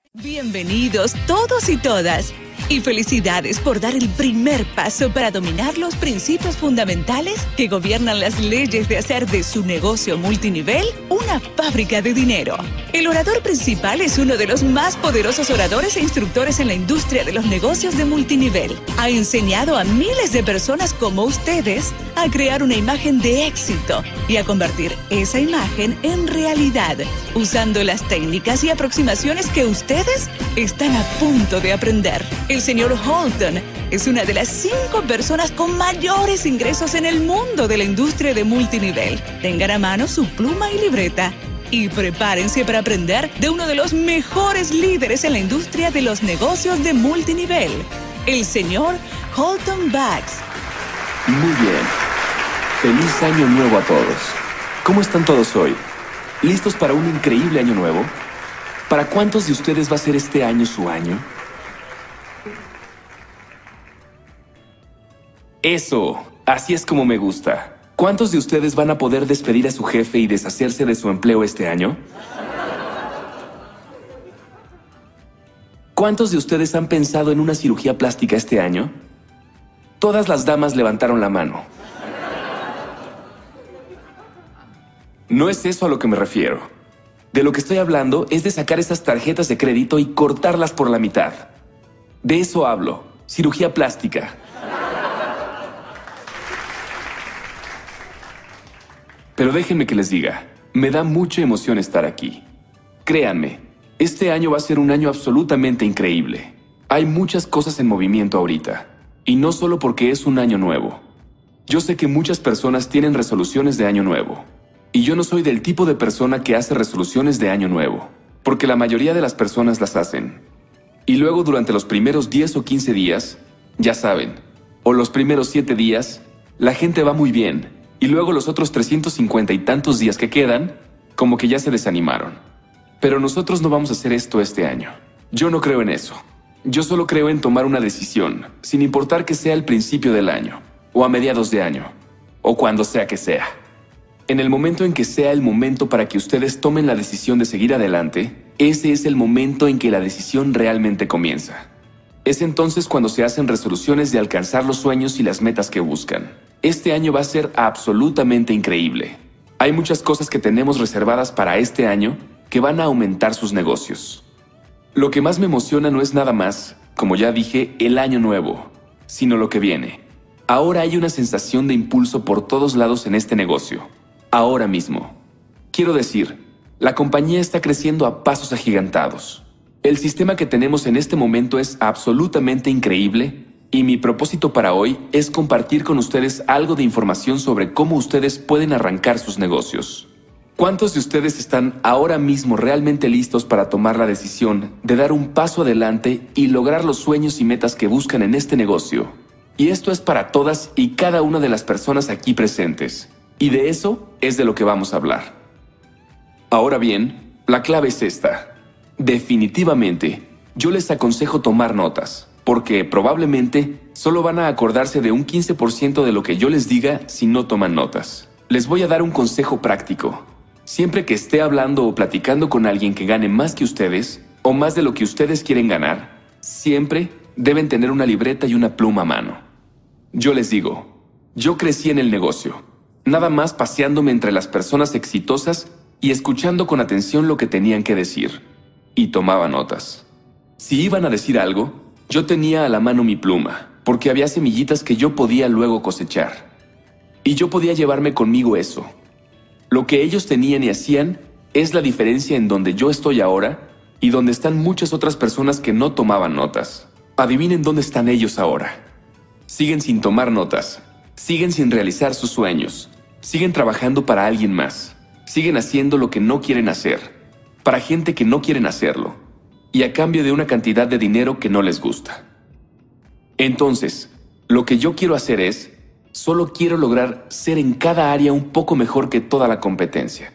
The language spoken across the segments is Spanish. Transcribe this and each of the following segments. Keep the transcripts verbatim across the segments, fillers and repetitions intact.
Bienvenidos todos y todas. Y felicidades por dar el primer paso para dominar los principios fundamentales que gobiernan las leyes de hacer de su negocio multinivel una fábrica de dinero. El orador principal es uno de los más poderosos oradores e instructores en la industria de los negocios de multinivel. Ha enseñado a miles de personas como ustedes a crear una imagen de éxito y a convertir esa imagen en realidad, usando las técnicas y aproximaciones que ustedes están a punto de aprender. El señor Holton es una de las cinco personas con mayores ingresos en el mundo de la industria de multinivel. Tengan a mano su pluma y libreta y prepárense para aprender de uno de los mejores líderes en la industria de los negocios de multinivel, el señor Holton Baggs. Muy bien. Feliz año nuevo a todos. ¿Cómo están todos hoy? ¿Listos para un increíble año nuevo? ¿Para cuántos de ustedes va a ser este año su año? Eso, así es como me gusta. ¿Cuántos de ustedes van a poder despedir a su jefe y deshacerse de su empleo este año? ¿Cuántos de ustedes han pensado en una cirugía plástica este año? Todas las damas levantaron la mano. No es eso a lo que me refiero. De lo que estoy hablando es de sacar esas tarjetas de crédito y cortarlas por la mitad. De eso hablo, cirugía plástica. Pero déjenme que les diga, me da mucha emoción estar aquí. Créanme, este año va a ser un año absolutamente increíble. Hay muchas cosas en movimiento ahorita, y no solo porque es un año nuevo. Yo sé que muchas personas tienen resoluciones de año nuevo, y yo no soy del tipo de persona que hace resoluciones de año nuevo, porque la mayoría de las personas las hacen. Y luego durante los primeros diez o quince días, ya saben, o los primeros siete días, la gente va muy bien. Y luego los otros trescientos cincuenta y tantos días que quedan, como que ya se desanimaron. Pero nosotros no vamos a hacer esto este año. Yo no creo en eso. Yo solo creo en tomar una decisión, sin importar que sea al principio del año, o a mediados de año, o cuando sea que sea. En el momento en que sea el momento para que ustedes tomen la decisión de seguir adelante, ese es el momento en que la decisión realmente comienza. Es entonces cuando se hacen resoluciones de alcanzar los sueños y las metas que buscan. Este año va a ser absolutamente increíble. Hay muchas cosas que tenemos reservadas para este año que van a aumentar sus negocios. Lo que más me emociona no es nada más, como ya dije, el año nuevo, sino lo que viene. Ahora hay una sensación de impulso por todos lados en este negocio. Ahora mismo. Quiero decir, la compañía está creciendo a pasos agigantados. El sistema que tenemos en este momento es absolutamente increíble y mi propósito para hoy es compartir con ustedes algo de información sobre cómo ustedes pueden arrancar sus negocios. ¿Cuántos de ustedes están ahora mismo realmente listos para tomar la decisión de dar un paso adelante y lograr los sueños y metas que buscan en este negocio? Y esto es para todas y cada una de las personas aquí presentes. Y de eso es de lo que vamos a hablar. Ahora bien, la clave es esta. Definitivamente, yo les aconsejo tomar notas, porque probablemente solo van a acordarse de un quince por ciento de lo que yo les diga si no toman notas. Les voy a dar un consejo práctico. Siempre que esté hablando o platicando con alguien que gane más que ustedes, o más de lo que ustedes quieren ganar, siempre deben tener una libreta y una pluma a mano. Yo les digo, yo crecí en el negocio, nada más paseándome entre las personas exitosas y escuchando con atención lo que tenían que decir. Y tomaba notas. Si iban a decir algo, yo tenía a la mano mi pluma, porque había semillitas que yo podía luego cosechar. Y yo podía llevarme conmigo eso. Lo que ellos tenían y hacían es la diferencia en donde yo estoy ahora y donde están muchas otras personas que no tomaban notas. Adivinen dónde están ellos ahora. Siguen sin tomar notas, siguen sin realizar sus sueños, siguen trabajando para alguien más, siguen haciendo lo que no quieren hacer. Para gente que no quieren hacerlo, y a cambio de una cantidad de dinero que no les gusta. Entonces, lo que yo quiero hacer es, solo quiero lograr ser en cada área un poco mejor que toda la competencia.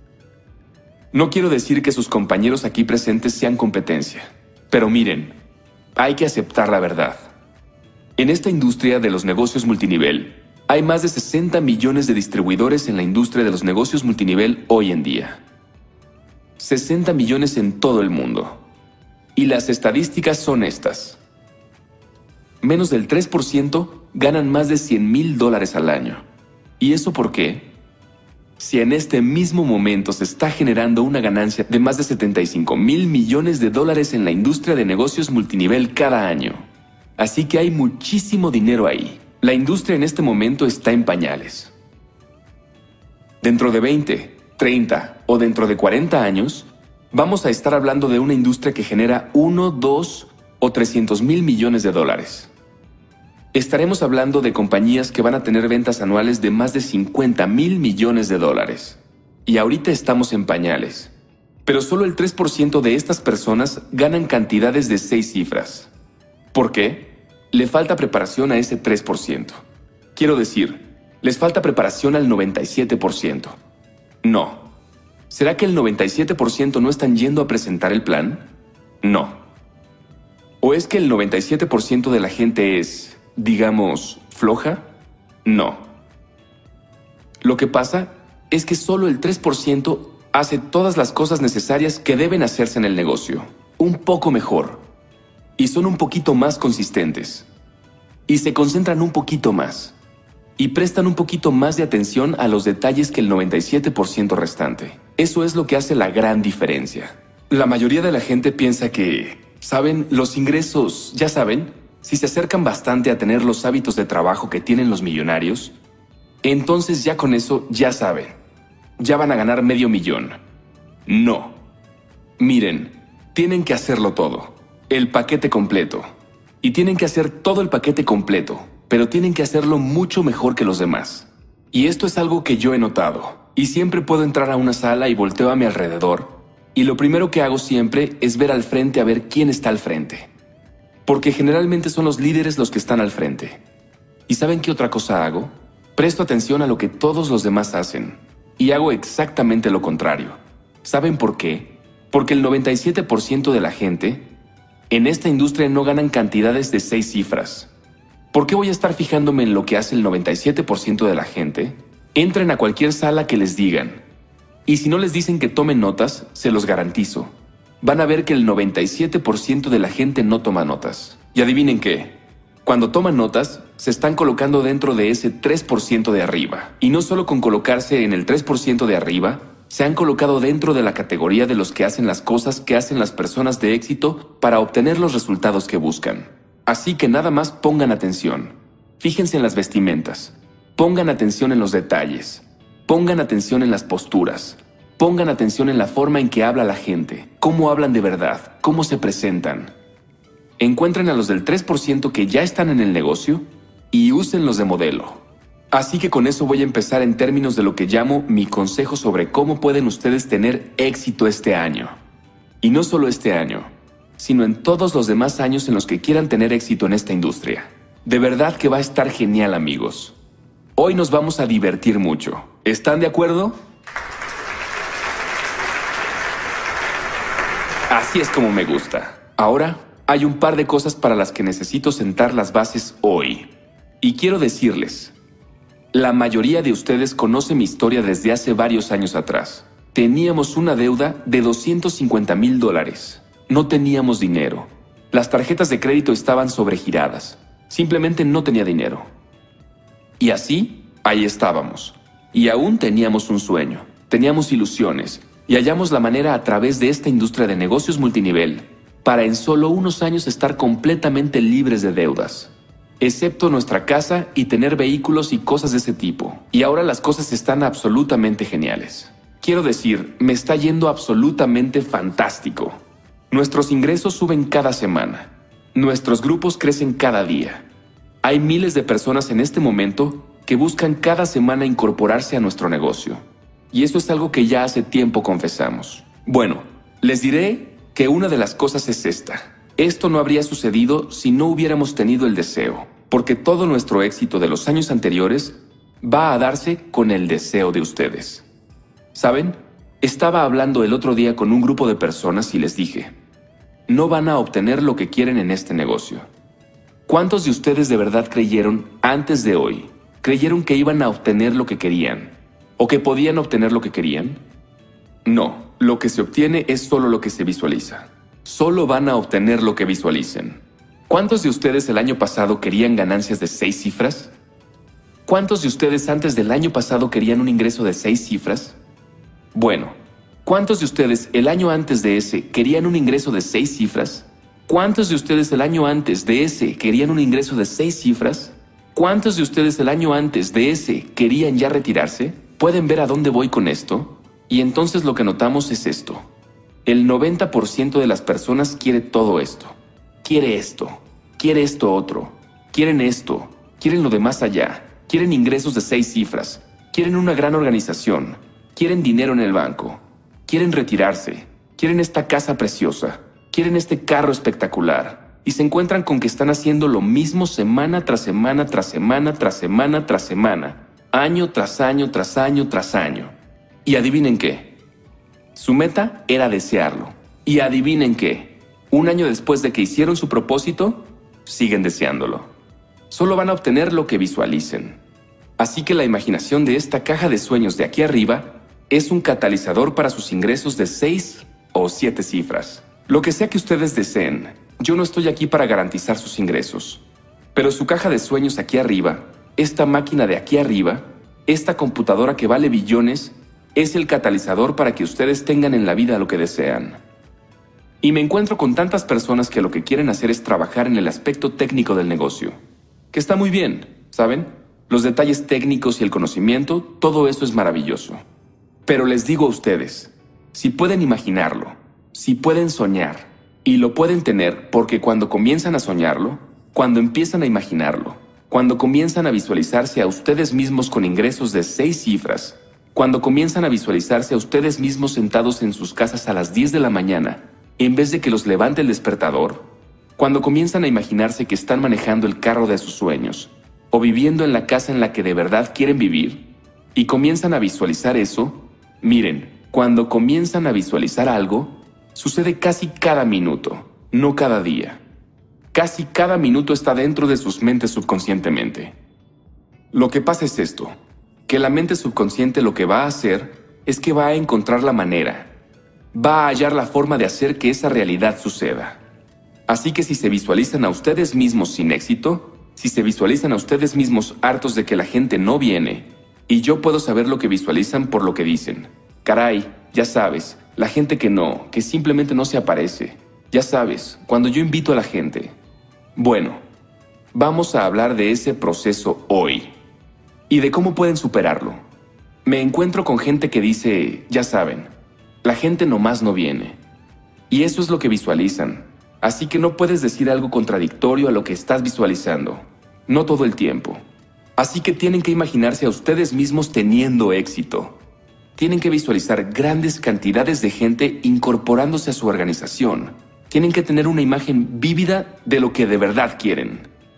No quiero decir que sus compañeros aquí presentes sean competencia, pero miren, hay que aceptar la verdad. En esta industria de los negocios multinivel, hay más de sesenta millones de distribuidores en la industria de los negocios multinivel hoy en día. sesenta millones en todo el mundo. Y las estadísticas son estas. Menos del tres por ciento ganan más de cien mil dólares al año. ¿Y eso por qué? Si en este mismo momento se está generando una ganancia de más de setenta y cinco mil millones de dólares en la industria de negocios multinivel cada año. Así que hay muchísimo dinero ahí. La industria en este momento está en pañales. Dentro de veinte, treinta o dentro de cuarenta años, vamos a estar hablando de una industria que genera uno, dos o trescientos mil millones de dólares. Estaremos hablando de compañías que van a tener ventas anuales de más de cincuenta mil millones de dólares. Y ahorita estamos en pañales. Pero solo el tres por ciento de estas personas ganan cantidades de seis cifras. ¿Por qué? Le falta preparación a ese tres por ciento. Quiero decir, les falta preparación al noventa y siete por ciento. No. ¿Será que el noventa y siete por ciento no están yendo a presentar el plan? No. ¿O es que el noventa y siete por ciento de la gente es, digamos, floja? No. Lo que pasa es que solo el tres por ciento hace todas las cosas necesarias que deben hacerse en el negocio, un poco mejor. Y son un poquito más consistentes. Y se concentran un poquito más. Y prestan un poquito más de atención a los detalles que el noventa y siete por ciento restante. Eso es lo que hace la gran diferencia. La mayoría de la gente piensa que, ¿saben? Los ingresos, ya saben, si se acercan bastante a tener los hábitos de trabajo que tienen los millonarios, entonces ya con eso ya saben. Ya van a ganar medio millón. No. Miren, tienen que hacerlo todo. El paquete completo. Y tienen que hacer todo el paquete completo, pero tienen que hacerlo mucho mejor que los demás. Y esto es algo que yo he notado. Y siempre puedo entrar a una sala y volteo a mi alrededor. Y lo primero que hago siempre es ver al frente a ver quién está al frente. Porque generalmente son los líderes los que están al frente. ¿Y saben qué otra cosa hago? Presto atención a lo que todos los demás hacen. Y hago exactamente lo contrario. ¿Saben por qué? Porque el noventa y siete por ciento de la gente en esta industria no ganan cantidades de seis cifras. ¿Por qué voy a estar fijándome en lo que hace el noventa y siete por ciento de la gente? Entren a cualquier sala que les digan. Y si no les dicen que tomen notas, se los garantizo. Van a ver que el noventa y siete por ciento de la gente no toma notas. Y adivinen qué. Cuando toman notas, se están colocando dentro de ese tres por ciento de arriba. Y no solo con colocarse en el tres por ciento de arriba, se han colocado dentro de la categoría de los que hacen las cosas que hacen las personas de éxito para obtener los resultados que buscan. Así que nada más pongan atención. Fíjense en las vestimentas. Pongan atención en los detalles. Pongan atención en las posturas. Pongan atención en la forma en que habla la gente. Cómo hablan de verdad. Cómo se presentan. Encuentren a los del tres por ciento que ya están en el negocio y úsenlos de modelo. Así que con eso voy a empezar en términos de lo que llamo mi consejo sobre cómo pueden ustedes tener éxito este año. Y no solo este año, sino en todos los demás años en los que quieran tener éxito en esta industria. De verdad que va a estar genial, amigos. Hoy nos vamos a divertir mucho. ¿Están de acuerdo? Así es como me gusta. Ahora, hay un par de cosas para las que necesito sentar las bases hoy. Y quiero decirles, la mayoría de ustedes conoce mi historia desde hace varios años atrás. Teníamos una deuda de doscientos cincuenta mil dólares. No teníamos dinero. Las tarjetas de crédito estaban sobregiradas. Simplemente no tenía dinero. Y así, ahí estábamos. Y aún teníamos un sueño. Teníamos ilusiones. Y hallamos la manera a través de esta industria de negocios multinivel para en solo unos años estar completamente libres de deudas. Excepto nuestra casa y tener vehículos y cosas de ese tipo. Y ahora las cosas están absolutamente geniales. Quiero decir, me está yendo absolutamente fantástico. Nuestros ingresos suben cada semana. Nuestros grupos crecen cada día. Hay miles de personas en este momento que buscan cada semana incorporarse a nuestro negocio. Y eso es algo que ya hace tiempo confesamos. Bueno, les diré que una de las cosas es esta. Esto no habría sucedido si no hubiéramos tenido el deseo, porque todo nuestro éxito de los años anteriores va a darse con el deseo de ustedes. ¿Saben? Estaba hablando el otro día con un grupo de personas y les dije, no van a obtener lo que quieren en este negocio. ¿Cuántos de ustedes de verdad creyeron antes de hoy? ¿Creyeron que iban a obtener lo que querían? ¿O que podían obtener lo que querían? No, lo que se obtiene es solo lo que se visualiza. Solo van a obtener lo que visualicen. ¿Cuántos de ustedes el año pasado querían ganancias de seis cifras? ¿Cuántos de ustedes antes del año pasado querían un ingreso de seis cifras? Bueno, ¿cuántos de ustedes el año antes de ese querían un ingreso de seis cifras? ¿Cuántos de ustedes el año antes de ese querían un ingreso de seis cifras? ¿Cuántos de ustedes el año antes de ese querían ya retirarse? ¿Pueden ver a dónde voy con esto? Y entonces lo que notamos es esto. El noventa por ciento de las personas quiere todo esto. Quiere esto. Quiere esto otro. Quieren esto. Quieren lo de más allá. Quieren ingresos de seis cifras. Quieren una gran organización. Quieren dinero en el banco. Quieren retirarse. Quieren esta casa preciosa. Quieren este carro espectacular. Y se encuentran con que están haciendo lo mismo semana tras semana, tras semana, tras semana, tras semana. Año tras año, tras año, tras año. Y adivinen qué. Su meta era desearlo. Y adivinen qué. Un año después de que hicieron su propósito, siguen deseándolo. Solo van a obtener lo que visualicen. Así que la imaginación de esta caja de sueños de aquí arriba es un catalizador para sus ingresos de seis o siete cifras. Lo que sea que ustedes deseen, yo no estoy aquí para garantizar sus ingresos. Pero su caja de sueños aquí arriba, esta máquina de aquí arriba, esta computadora que vale billones, es el catalizador para que ustedes tengan en la vida lo que desean. Y me encuentro con tantas personas que lo que quieren hacer es trabajar en el aspecto técnico del negocio. Que está muy bien, ¿saben? Los detalles técnicos y el conocimiento, todo eso es maravilloso. Pero les digo a ustedes, si pueden imaginarlo, si pueden soñar, y lo pueden tener porque cuando comienzan a soñarlo, cuando empiezan a imaginarlo, cuando comienzan a visualizarse a ustedes mismos con ingresos de seis cifras, cuando comienzan a visualizarse a ustedes mismos sentados en sus casas a las diez de la mañana, en vez de que los levante el despertador, cuando comienzan a imaginarse que están manejando el carro de sus sueños, o viviendo en la casa en la que de verdad quieren vivir, y comienzan a visualizar eso, miren, cuando comienzan a visualizar algo, sucede casi cada minuto, no cada día. Casi cada minuto está dentro de sus mentes subconscientemente. Lo que pasa es esto, que la mente subconsciente lo que va a hacer es que va a encontrar la manera, va a hallar la forma de hacer que esa realidad suceda. Así que si se visualizan a ustedes mismos sin éxito, si se visualizan a ustedes mismos hartos de que la gente no viene, y yo puedo saber lo que visualizan por lo que dicen. Caray, ya sabes, la gente que no, que simplemente no se aparece. Ya sabes, cuando yo invito a la gente. Bueno, vamos a hablar de ese proceso hoy y de cómo pueden superarlo. Me encuentro con gente que dice, ya saben, la gente nomás no viene. Y eso es lo que visualizan. Así que no puedes decir algo contradictorio a lo que estás visualizando. No todo el tiempo. Así que tienen que imaginarse a ustedes mismos teniendo éxito. Tienen que visualizar grandes cantidades de gente incorporándose a su organización. Tienen que tener una imagen vívida de lo que de verdad quieren.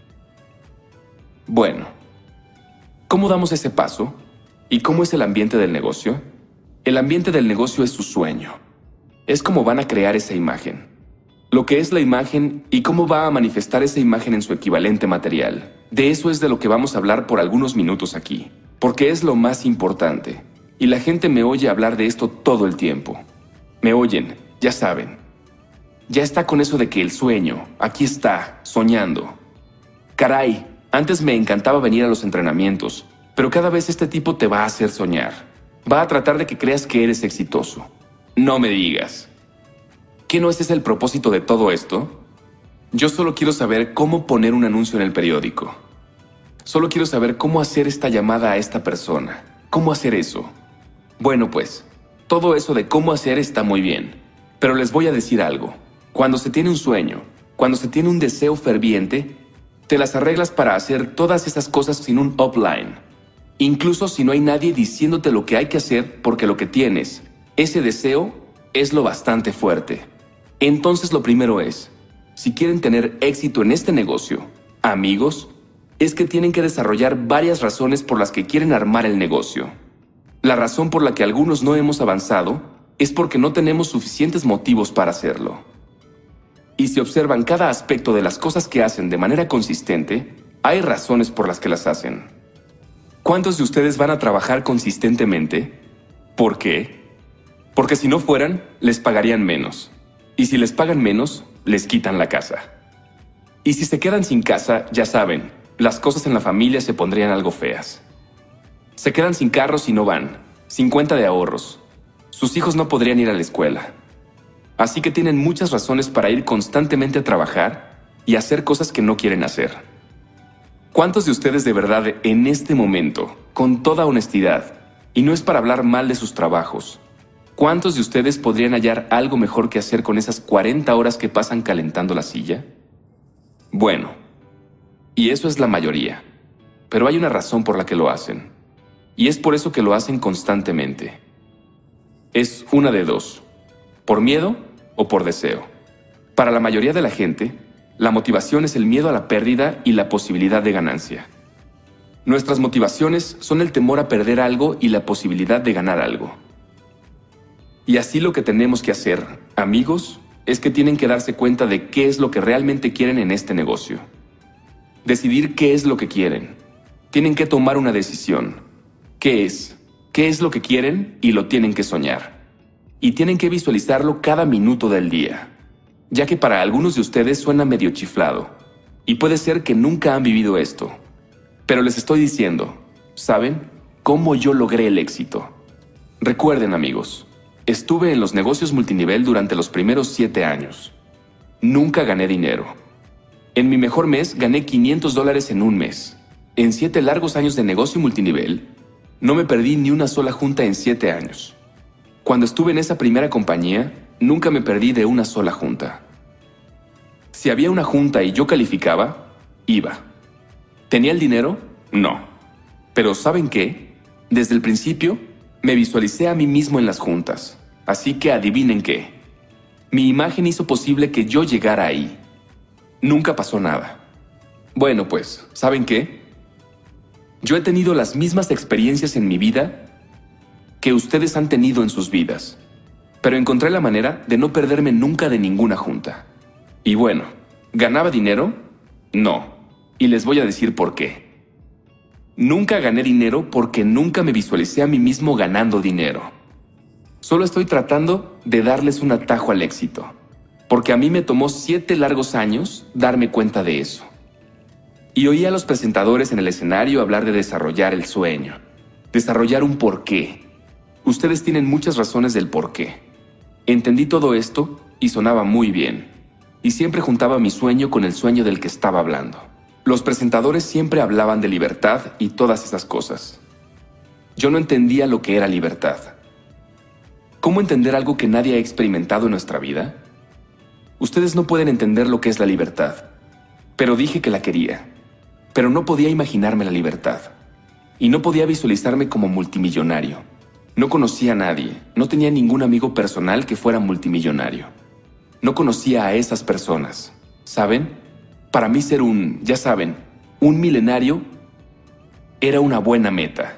Bueno, ¿cómo damos ese paso? ¿Y cómo es el ambiente del negocio? El ambiente del negocio es su sueño. Es cómo van a crear esa imagen. Lo que es la imagen y cómo va a manifestar esa imagen en su equivalente material. De eso es de lo que vamos a hablar por algunos minutos aquí, porque es lo más importante. Y la gente me oye hablar de esto todo el tiempo. Me oyen, ya saben. Ya está con eso de que el sueño, aquí está, soñando. Caray, antes me encantaba venir a los entrenamientos, pero cada vez este tipo te va a hacer soñar. Va a tratar de que creas que eres exitoso. No me digas. ¿Qué no ese es el propósito de todo esto? Yo solo quiero saber cómo poner un anuncio en el periódico. Solo quiero saber cómo hacer esta llamada a esta persona. ¿Cómo hacer eso? Bueno, pues, todo eso de cómo hacer está muy bien. Pero les voy a decir algo. Cuando se tiene un sueño, cuando se tiene un deseo ferviente, te las arreglas para hacer todas esas cosas sin un upline. Incluso si no hay nadie diciéndote lo que hay que hacer porque lo que tienes, ese deseo, es lo bastante fuerte. Entonces lo primero es, si quieren tener éxito en este negocio, amigos, es que tienen que desarrollar varias razones por las que quieren armar el negocio. La razón por la que algunos no hemos avanzado es porque no tenemos suficientes motivos para hacerlo. Y si observan cada aspecto de las cosas que hacen de manera consistente, hay razones por las que las hacen. ¿Cuántos de ustedes van a trabajar consistentemente? ¿Por qué? Porque si no fueran, les pagarían menos. Y si les pagan menos, les quitan la casa. Y si se quedan sin casa, ya saben, las cosas en la familia se pondrían algo feas. Se quedan sin carros y no van, sin cuenta de ahorros. Sus hijos no podrían ir a la escuela. Así que tienen muchas razones para ir constantemente a trabajar y hacer cosas que no quieren hacer. ¿Cuántos de ustedes de verdad en este momento, con toda honestidad, y no es para hablar mal de sus trabajos, cuántos de ustedes podrían hallar algo mejor que hacer con esas cuarenta horas que pasan calentando la silla? Bueno, y eso es la mayoría, pero hay una razón por la que lo hacen, y es por eso que lo hacen constantemente. Es una de dos, por miedo o por deseo. Para la mayoría de la gente, la motivación es el miedo a la pérdida y la posibilidad de ganancia. Nuestras motivaciones son el temor a perder algo y la posibilidad de ganar algo. Y así lo que tenemos que hacer, amigos, es que tienen que darse cuenta de qué es lo que realmente quieren en este negocio. Decidir qué es lo que quieren. Tienen que tomar una decisión. ¿Qué es? ¿Qué es lo que quieren? Y lo tienen que soñar. Y tienen que visualizarlo cada minuto del día. Ya que para algunos de ustedes suena medio chiflado, y puede ser que nunca han vivido esto. Pero les estoy diciendo, ¿saben cómo yo logré el éxito? Recuerden, amigos, estuve en los negocios multinivel durante los primeros siete años. Nunca gané dinero. En mi mejor mes gané quinientos dólares en un mes. En siete largos años de negocio multinivel, no me perdí ni una sola junta en siete años. Cuando estuve en esa primera compañía, nunca me perdí de una sola junta. Si había una junta y yo calificaba, iba. ¿Tenía el dinero? No. Pero ¿saben qué? Desde el principio, me visualicé a mí mismo en las juntas. Así que adivinen qué. Mi imagen hizo posible que yo llegara ahí. Nunca pasó nada. Bueno, pues, ¿saben qué? Yo he tenido las mismas experiencias en mi vida que ustedes han tenido en sus vidas. Pero encontré la manera de no perderme nunca de ninguna junta. Y bueno, ¿ganaba dinero? No. Y les voy a decir por qué. Nunca gané dinero porque nunca me visualicé a mí mismo ganando dinero. Solo estoy tratando de darles un atajo al éxito, porque a mí me tomó siete largos años darme cuenta de eso. Y oí a los presentadores en el escenario hablar de desarrollar el sueño, desarrollar un porqué. Ustedes tienen muchas razones del porqué. Entendí todo esto y sonaba muy bien. Y siempre juntaba mi sueño con el sueño del que estaba hablando. Los presentadores siempre hablaban de libertad y todas esas cosas. Yo no entendía lo que era libertad. ¿Cómo entender algo que nadie ha experimentado en nuestra vida? Ustedes no pueden entender lo que es la libertad. Pero dije que la quería. Pero no podía imaginarme la libertad. Y no podía visualizarme como multimillonario. No conocía a nadie, no tenía ningún amigo personal que fuera multimillonario. No conocía a esas personas, ¿saben? Para mí ser un, ya saben, un milenario era una buena meta.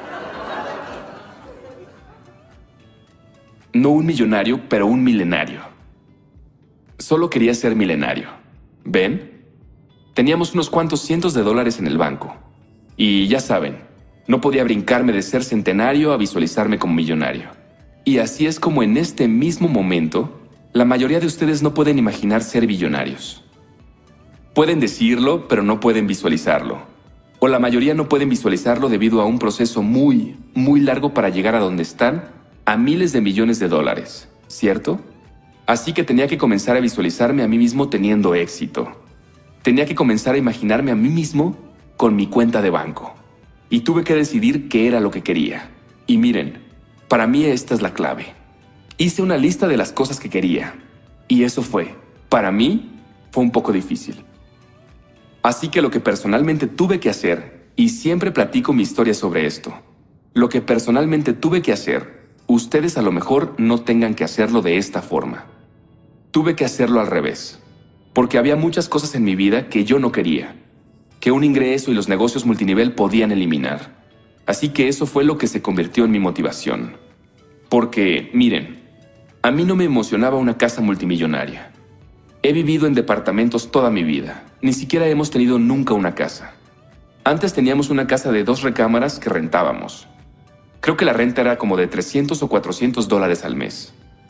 No un millonario, pero un milenario. Solo quería ser milenario. ¿Ven? Teníamos unos cuantos cientos de dólares en el banco. Y ya saben, no podía brincarme de ser centenario a visualizarme como millonario. Y así es como en este mismo momento, la mayoría de ustedes no pueden imaginar ser billonarios. Pueden decirlo, pero no pueden visualizarlo. O la mayoría no pueden visualizarlo debido a un proceso muy, muy largo para llegar a donde están, a miles de millones de dólares, ¿cierto? Así que tenía que comenzar a visualizarme a mí mismo teniendo éxito. Tenía que comenzar a imaginarme a mí mismo con mi cuenta de banco. Y tuve que decidir qué era lo que quería. Y miren, para mí esta es la clave. Hice una lista de las cosas que quería. Y eso fue, para mí, fue un poco difícil. Así que lo que personalmente tuve que hacer, y siempre platico mi historia sobre esto, lo que personalmente tuve que hacer, ustedes a lo mejor no tengan que hacerlo de esta forma. Tuve que hacerlo al revés, porque había muchas cosas en mi vida que yo no quería, que un ingreso y los negocios multinivel podían eliminar. Así que eso fue lo que se convirtió en mi motivación. Porque, miren, a mí no me emocionaba una casa multimillonaria. He vivido en departamentos toda mi vida. Ni siquiera hemos tenido nunca una casa. Antes teníamos una casa de dos recámaras que rentábamos. Creo que la renta era como de trescientos o cuatrocientos dólares al mes.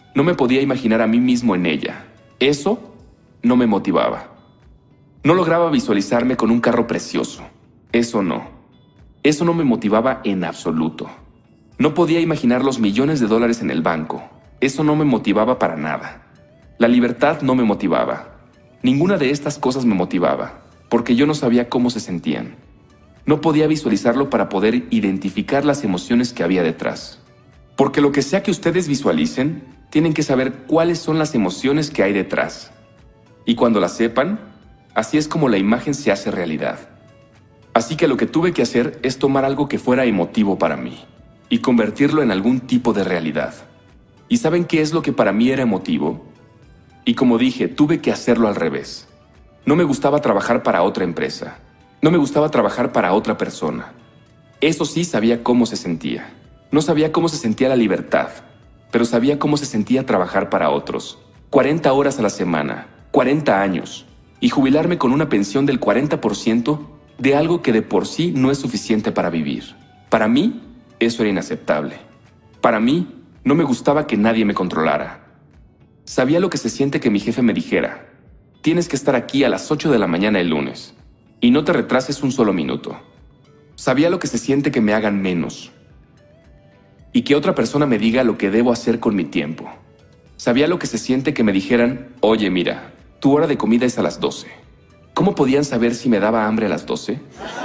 No me podía imaginar a mí mismo en ella. Eso no me motivaba. No lograba visualizarme con un carro precioso. Eso no. Eso no me motivaba en absoluto. No podía imaginar los millones de dólares en el banco. Eso no me motivaba para nada. La libertad no me motivaba. Ninguna de estas cosas me motivaba, porque yo no sabía cómo se sentían. No podía visualizarlo para poder identificar las emociones que había detrás. Porque lo que sea que ustedes visualicen, tienen que saber cuáles son las emociones que hay detrás. Y cuando las sepan, así es como la imagen se hace realidad. Así que lo que tuve que hacer es tomar algo que fuera emotivo para mí y convertirlo en algún tipo de realidad. ¿Y saben qué es lo que para mí era emotivo? Y como dije, tuve que hacerlo al revés. No me gustaba trabajar para otra empresa. No me gustaba trabajar para otra persona. Eso sí sabía cómo se sentía. No sabía cómo se sentía la libertad, pero sabía cómo se sentía trabajar para otros. cuarenta horas a la semana, cuarenta años, y jubilarme con una pensión del cuarenta por ciento de algo que de por sí no es suficiente para vivir. Para mí, eso era inaceptable. Para mí, no me gustaba que nadie me controlara. Sabía lo que se siente que mi jefe me dijera: tienes que estar aquí a las ocho de la mañana el lunes, y no te retrases un solo minuto. Sabía lo que se siente que me hagan menos, y que otra persona me diga lo que debo hacer con mi tiempo. Sabía lo que se siente que me dijeran: oye, mira, tu hora de comida es a las doce. ¿Cómo podían saber si me daba hambre a las doce?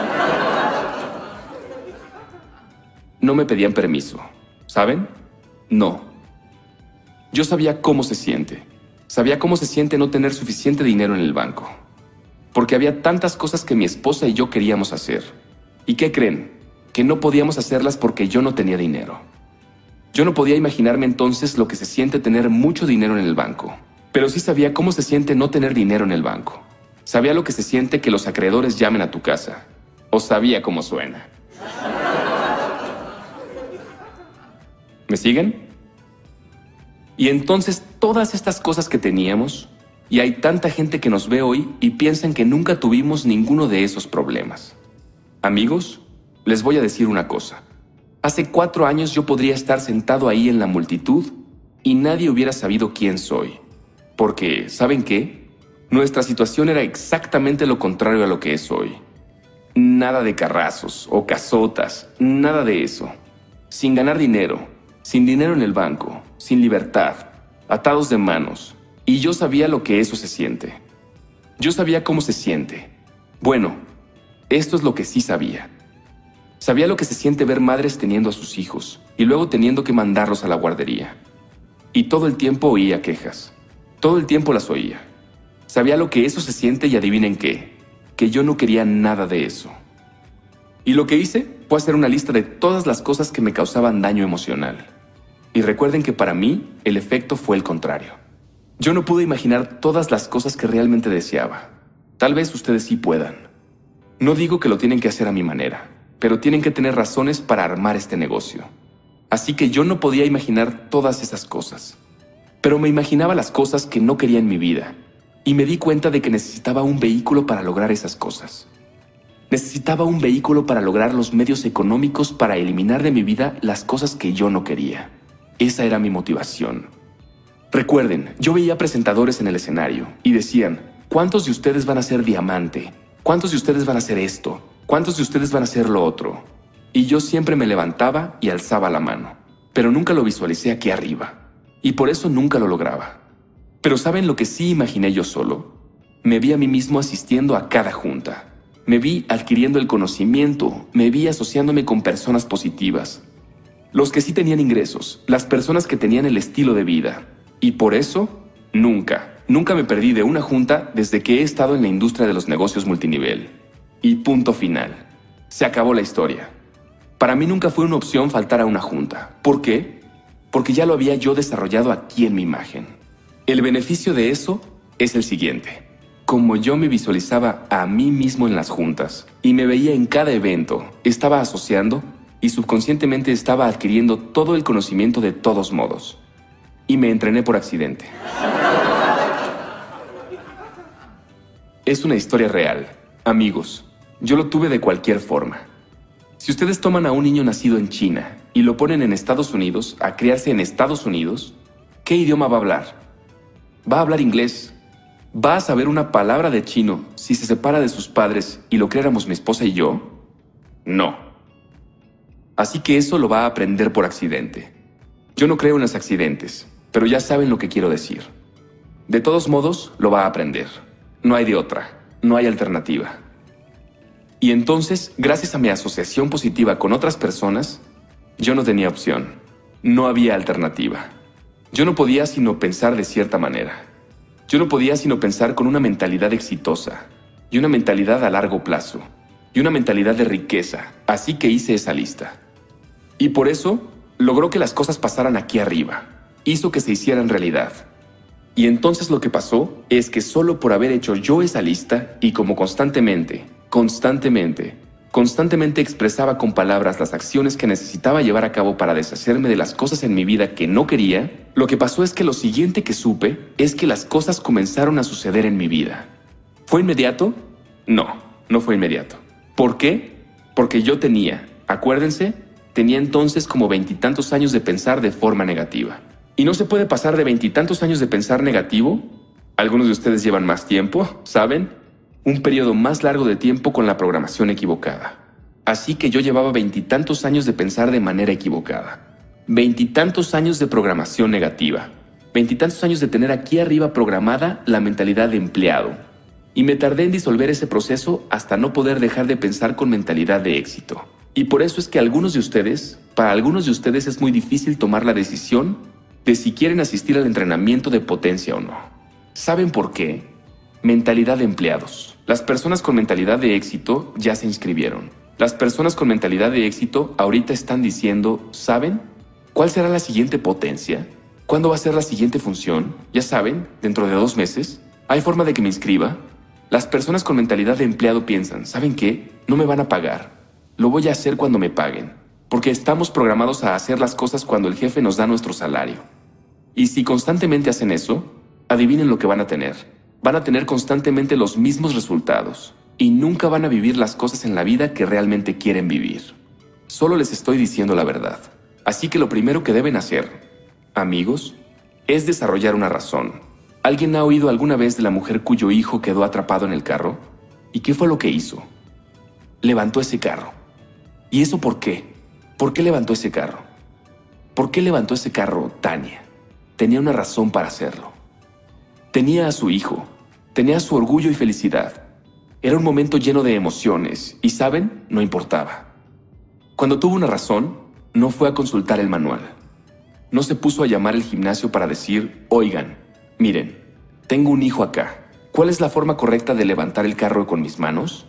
No me pedían permiso, ¿saben? No. Yo sabía cómo se siente. Sabía cómo se siente no tener suficiente dinero en el banco. Porque había tantas cosas que mi esposa y yo queríamos hacer. ¿Y qué creen? Que no podíamos hacerlas porque yo no tenía dinero. Yo no podía imaginarme entonces lo que se siente tener mucho dinero en el banco. Pero sí sabía cómo se siente no tener dinero en el banco. Sabía lo que se siente que los acreedores llamen a tu casa. O sabía cómo suena. ¿Me siguen? Y entonces todas estas cosas que teníamos, y hay tanta gente que nos ve hoy y piensan que nunca tuvimos ninguno de esos problemas. Amigos, les voy a decir una cosa. Hace cuatro años yo podría estar sentado ahí en la multitud y nadie hubiera sabido quién soy. Porque, ¿saben qué? Nuestra situación era exactamente lo contrario a lo que es hoy. Nada de carrazos o casotas, nada de eso. Sin ganar dinero, sin dinero en el banco, sin libertad, atados de manos. Y yo sabía lo que eso se siente. Yo sabía cómo se siente. Bueno, esto es lo que sí sabía. Sabía lo que se siente ver madres teniendo a sus hijos y luego teniendo que mandarlos a la guardería. Y todo el tiempo oía quejas. Todo el tiempo las oía. Sabía lo que eso se siente y adivinen qué, que yo no quería nada de eso. Y lo que hice fue hacer una lista de todas las cosas que me causaban daño emocional. Y recuerden que para mí el efecto fue el contrario. Yo no pude imaginar todas las cosas que realmente deseaba. Tal vez ustedes sí puedan. No digo que lo tienen que hacer a mi manera, pero tienen que tener razones para armar este negocio. Así que yo no podía imaginar todas esas cosas. Pero me imaginaba las cosas que no quería en mi vida. Y me di cuenta de que necesitaba un vehículo para lograr esas cosas. Necesitaba un vehículo para lograr los medios económicos para eliminar de mi vida las cosas que yo no quería. Esa era mi motivación. Recuerden, yo veía presentadores en el escenario y decían: ¿cuántos de ustedes van a ser diamante? ¿Cuántos de ustedes van a hacer esto? ¿Cuántos de ustedes van a hacer lo otro? Y yo siempre me levantaba y alzaba la mano, pero nunca lo visualicé aquí arriba. Y por eso nunca lo lograba. Pero ¿saben lo que sí imaginé yo solo? Me vi a mí mismo asistiendo a cada junta. Me vi adquiriendo el conocimiento, me vi asociándome con personas positivas. Los que sí tenían ingresos, las personas que tenían el estilo de vida. Y por eso, nunca, nunca me perdí de una junta desde que he estado en la industria de los negocios multinivel. Y punto final. Se acabó la historia. Para mí nunca fue una opción faltar a una junta. ¿Por qué? Porque ya lo había yo desarrollado aquí en mi imagen. El beneficio de eso es el siguiente. Como yo me visualizaba a mí mismo en las juntas y me veía en cada evento, estaba asociando y subconscientemente estaba adquiriendo todo el conocimiento de todos modos. Y me entrené por accidente. Es una historia real. Amigos, yo lo tuve de cualquier forma. Si ustedes toman a un niño nacido en China y lo ponen en Estados Unidos a criarse en Estados Unidos, ¿Qué idioma va a hablar? Va a hablar inglés. ¿Va a saber una palabra de chino si se separa de sus padres y lo criáramos mi esposa y yo? No. Así que eso lo va a aprender por accidente. Yo no creo en los accidentes, pero ya saben lo que quiero decir. De todos modos, lo va a aprender. No hay de otra. No hay alternativa. Y entonces, gracias a mi asociación positiva con otras personas, yo no tenía opción. No había alternativa. Yo no podía sino pensar de cierta manera. Yo no podía sino pensar con una mentalidad exitosa, y una mentalidad a largo plazo, y una mentalidad de riqueza. Así que hice esa lista. Y por eso, logró que las cosas pasaran aquí arriba. Hizo que se hicieran realidad. Y entonces lo que pasó es que solo por haber hecho yo esa lista, y como constantemente, constantemente, constantemente expresaba con palabras las acciones que necesitaba llevar a cabo para deshacerme de las cosas en mi vida que no quería, lo que pasó es que lo siguiente que supe es que las cosas comenzaron a suceder en mi vida. ¿Fue inmediato? No, no fue inmediato. ¿Por qué? Porque yo tenía, acuérdense, tenía entonces como veintitantos años de pensar de forma negativa. ¿Y no se puede pasar de veintitantos años de pensar negativo? Algunos de ustedes llevan más tiempo, ¿saben? Un periodo más largo de tiempo con la programación equivocada. Así que yo llevaba veintitantos años de pensar de manera equivocada. Veintitantos años de programación negativa. Veintitantos años de tener aquí arriba programada la mentalidad de empleado. Y me tardé en disolver ese proceso hasta no poder dejar de pensar con mentalidad de éxito. Y por eso es que algunos de ustedes, para algunos de ustedes es muy difícil tomar la decisión de si quieren asistir al entrenamiento de potencia o no. ¿Saben por qué? Mentalidad de empleados. Las personas con mentalidad de éxito ya se inscribieron. Las personas con mentalidad de éxito ahorita están diciendo, ¿saben? ¿Cuál será la siguiente potencia? ¿Cuándo va a ser la siguiente función? Ya saben, dentro de dos meses. ¿Hay forma de que me inscriba? Las personas con mentalidad de empleado piensan, ¿saben qué? No me van a pagar. Lo voy a hacer cuando me paguen. Porque estamos programados a hacer las cosas cuando el jefe nos da nuestro salario. Y si constantemente hacen eso, adivinen lo que van a tener. Van a tener constantemente los mismos resultados. Y nunca van a vivir las cosas en la vida que realmente quieren vivir. Solo les estoy diciendo la verdad. Así que lo primero que deben hacer, amigos, es desarrollar una razón. ¿Alguien ha oído alguna vez de la mujer cuyo hijo quedó atrapado en el carro? ¿Y qué fue lo que hizo? Levantó ese carro. ¿Y eso por qué? ¿Por qué levantó ese carro? ¿Por qué levantó ese carro Tania? Tenía una razón para hacerlo. Tenía a su hijo. Tenía su orgullo y felicidad. Era un momento lleno de emociones y, ¿saben? No importaba. Cuando tuvo una razón, no fue a consultar el manual. No se puso a llamar al gimnasio para decir, oigan, miren, tengo un hijo acá. ¿Cuál es la forma correcta de levantar el carro con mis manos?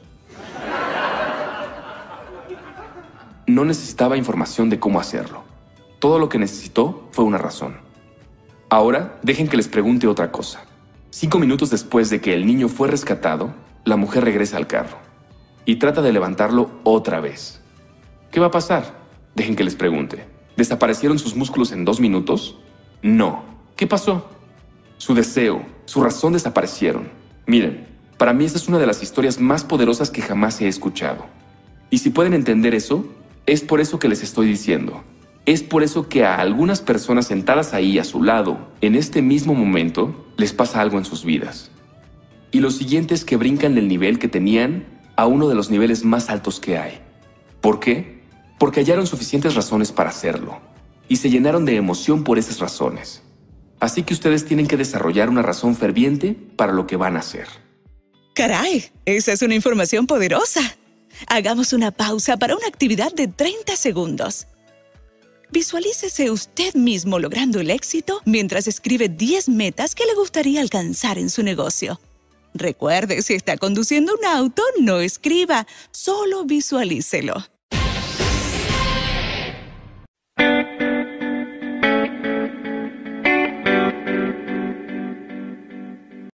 No necesitaba información de cómo hacerlo. Todo lo que necesitó fue una razón. Ahora, dejen que les pregunte otra cosa. Cinco minutos después de que el niño fue rescatado, la mujer regresa al carro y trata de levantarlo otra vez. ¿Qué va a pasar? Dejen que les pregunte. ¿Desaparecieron sus músculos en dos minutos? No. ¿Qué pasó? Su deseo, su razón desaparecieron. Miren, para mí esa es una de las historias más poderosas que jamás he escuchado. Y si pueden entender eso, es por eso que les estoy diciendo. Es por eso que a algunas personas sentadas ahí a su lado, en este mismo momento, les pasa algo en sus vidas. Y lo siguiente es que brincan del nivel que tenían a uno de los niveles más altos que hay. ¿Por qué? Porque hallaron suficientes razones para hacerlo. Y se llenaron de emoción por esas razones. Así que ustedes tienen que desarrollar una razón ferviente para lo que van a hacer. ¡Caray! Esa es una información poderosa. Hagamos una pausa para una actividad de treinta segundos. Visualícese usted mismo logrando el éxito mientras escribe diez metas que le gustaría alcanzar en su negocio. Recuerde, si está conduciendo un auto, no escriba, solo visualícelo.